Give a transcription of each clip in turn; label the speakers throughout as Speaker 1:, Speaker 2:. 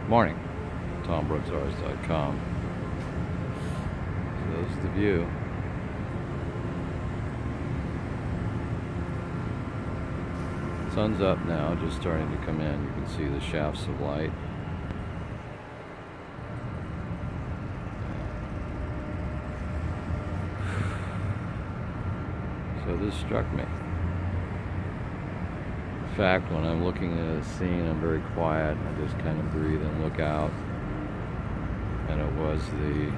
Speaker 1: Morning. TomBrooksArts.com. So this is the view. Sun's up now, just starting to come in. You can see the shafts of light. So this struck me. In fact, when I'm looking at a scene, I'm very quiet. I just kind of breathe and look out. And it was the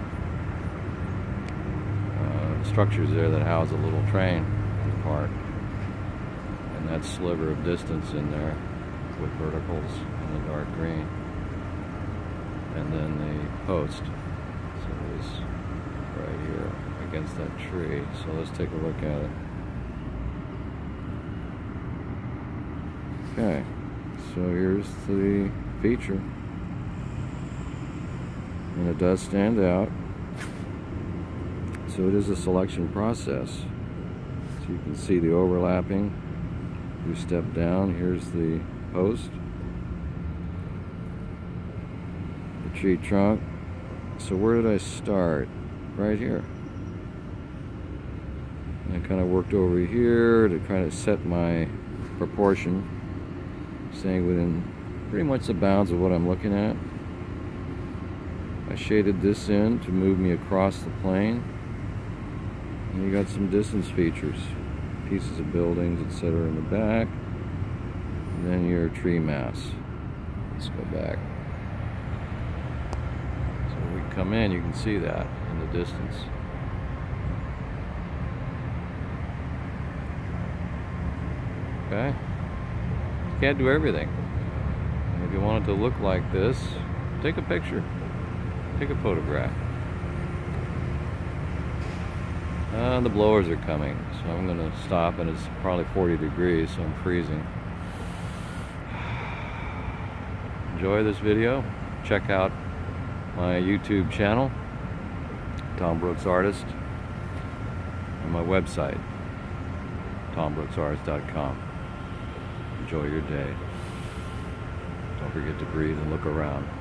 Speaker 1: structures there that house a little train park. And that sliver of distance in there with verticals in the dark green. And then the post. So it was right here against that tree. So let's take a look at it. Okay, so here's the feature. And it does stand out. So it is a selection process. So you can see the overlapping. You step down, here's the post. The tree trunk. So where did I start? Right here. And I kind of worked over here to kind of set my proportion, staying within pretty much the bounds of what I'm looking at. I shaded this in to move me across the plane. And you got some distance features, pieces of buildings, etc. in the back. And then your tree mass. Let's go back. So when we come in, you can see that in the distance. Okay? You can't do everything. And if you want it to look like this, take a picture. Take a photograph. The blowers are coming, so I'm going to stop, and it's probably 40 degrees, so I'm freezing. Enjoy this video. Check out my YouTube channel, Tom Brooks Artist, and my website, TomBrooksArts.com. Enjoy your day. Don't forget to breathe and look around.